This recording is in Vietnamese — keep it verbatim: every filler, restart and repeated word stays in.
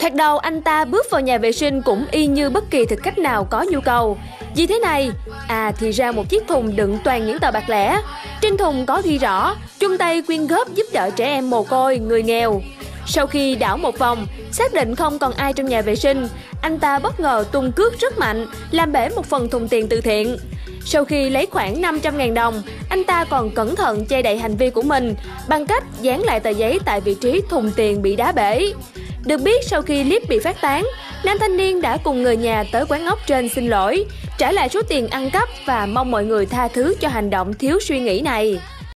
Thoạt đầu anh ta bước vào nhà vệ sinh cũng y như bất kỳ thực khách nào có nhu cầu. Gì thế này? À thì ra một chiếc thùng đựng toàn những tờ bạc lẻ. Trên thùng có ghi rõ chung tay quyên góp giúp đỡ trẻ em mồ côi, người nghèo. Sau khi đảo một vòng, xác định không còn ai trong nhà vệ sinh, anh ta bất ngờ tung cước rất mạnh, làm bể một phần thùng tiền từ thiện. Sau khi lấy khoảng năm trăm nghìn đồng, anh ta còn cẩn thận che đậy hành vi của mình bằng cách dán lại tờ giấy tại vị trí thùng tiền bị đá bể. Được biết sau khi clip bị phát tán, nam thanh niên đã cùng người nhà tới quán ốc trên xin lỗi, trả lại số tiền ăn cắp và mong mọi người tha thứ cho hành động thiếu suy nghĩ này.